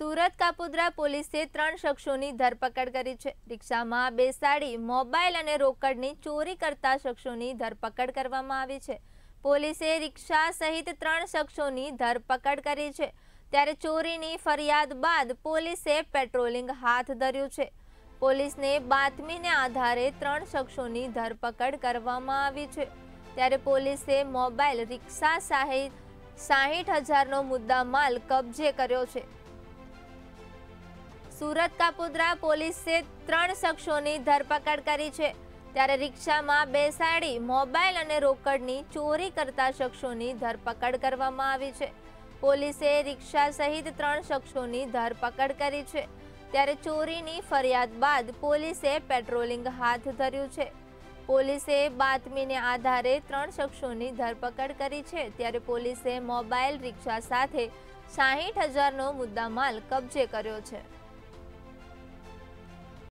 સુરત કાપોદ્રા પોલીસે 3 શખ્સોની ધરપકડ કરી છે। રિક્ષામાં બેસાડી મોબાઈલ અને રોકડની ચોરી કરતા શખ્સોની ધરપકડ કરવામાં આવી છે। પોલીસે રિક્ષા સહિત 3 શખ્સોની ધરપકડ કરી છે। ત્યારે ચોરીની ફરિયાદ બાદ પોલીસે પેટ્રોલિંગ હાથ ધર્યું છે। પોલીસને બાતમીને આધારે 3 શખ્સોની ધરપકડ કરવામાં આવી છે। ત્યારે પોલીસે મોબાઈલ રિક્ષા સહિત 60,000નો મુદ્દામાલ કબજે કર્યો છે। સુરત કાપોદ્રા પોલીસે 3 શખ્સોની ધરપકડ કરી છે। ત્યારે રિક્ષામાં બેસાડી મોબાઈલ અને રોકડની ચોરી કરતા શખ્સોની ધરપકડ કરવામાં આવી છે। પોલીસે રિક્ષા સહિત 3 શખ્સોની ધરપકડ કરી છે। ત્યારે ચોરીની ફરિયાદ બાદ પોલીસે પેટ્રોલિંગ હાથ ધર્યું છે। પોલીસે બાતમીને આધારે 3 શખ્સોની ધરપકડ કરી છે। ત્યારે પોલીસે મોબાઈલ રિક્ષા સાથે 60,000નો મુદ્દામાલ કબજે કર્યો છે।